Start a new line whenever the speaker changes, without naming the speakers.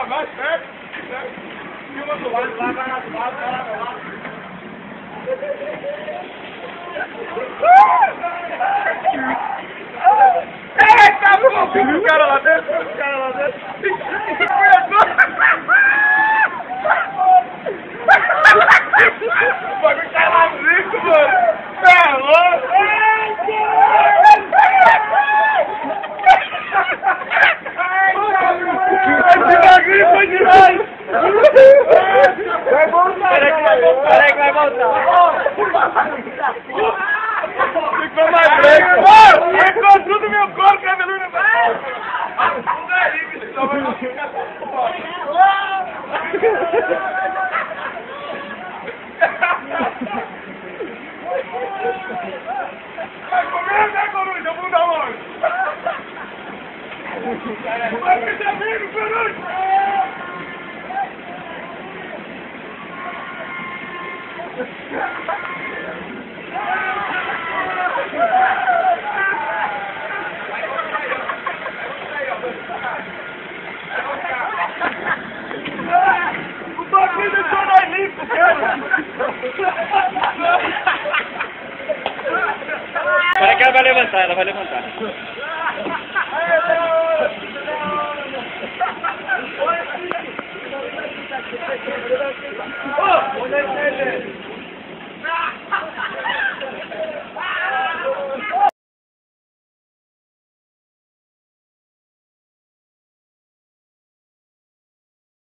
mais perto. Filma do lado, vai lá do lado, vai lá do lado. Eita, pô! Fica o cara lá dentro, fica o cara lá dentro. O bagulho tá lá rico, mano. Tá louco? Esse bagulho foi demais! Vai voltar! Peraí que vai voltar! Ficou mais branco! Ficou tudo meu corpo, cabeludo! Não é isso, só vai ficar. Vai comer, né, coruja? Eu vou dar onde? Vai ficar amigo, coruja! O bagulho deixou nós limpo, cara!
Espera que ela vai levantar,